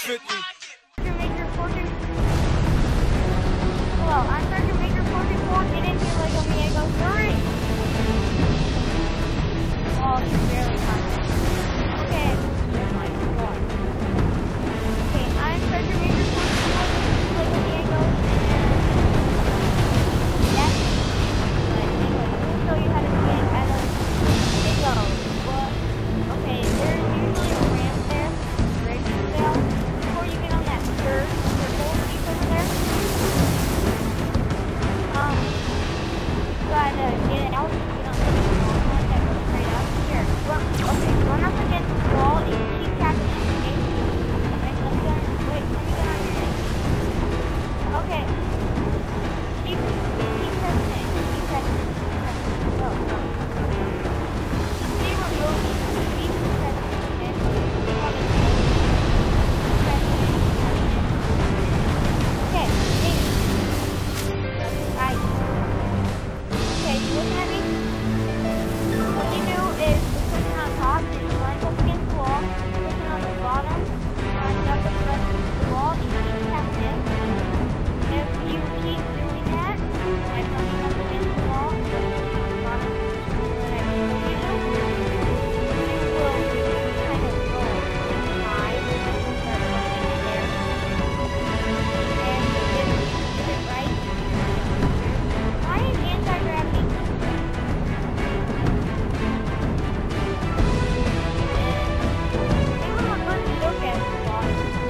fit me. Well, I'm Circuit Maker 44, get into Lego Miego 3. Oh, you're barely confident. Okay. Oh my god. Okay, I'm Circuit Maker 44, Lego Miego, and that's it. But anyway, we'll show you how to get out of Lego. Well, okay, there's usually a ramp there, bridge down, before you get on that third circle piece over there. Gotta get out, get on the wall, that goes straight up. Here, okay, run up against the wall and keep tapping it, okay? Wait, let me get on your head. Okay. Keep pressing it, Go. See what moves, keep pressing it, okay, right. Okay, you looking at me? What you do is pushing on top and you line up against the wall, pushing on the bottom, line up against the wall, and you keep tapping it. If you keep doing that, like lining up against the wall, the bottom, and then I show you, you will kind of go high, start running in there. And if you get it right, why is anti-gravity? Give him a good look at the bottom.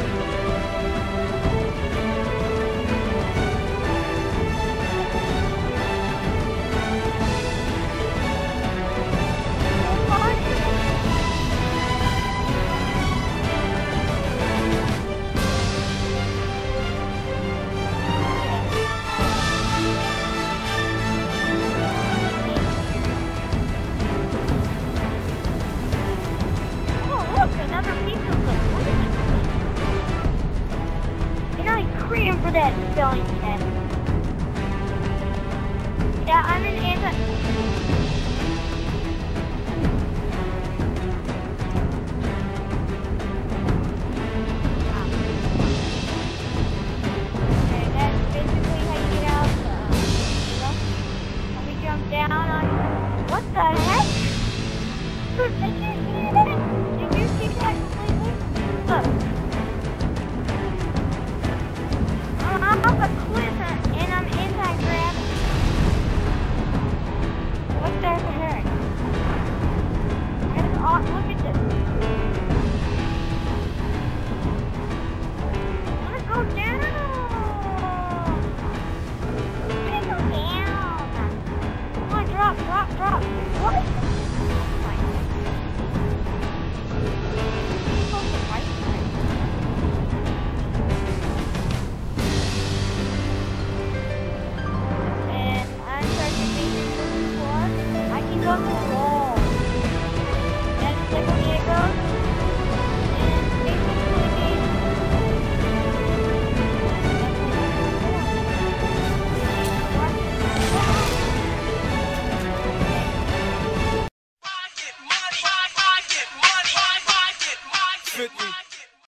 Another piece of the and I cram for that spelling test. Yeah, I'm an Okay, that's basically how you get out. Let me jump down on. What the heck? Did you see that? Did you see that completely? Look. I'm off a cliff and I'm anti-gravity. What the heck? Look at this. I want to go down. I want to go down. Come on, drop. What?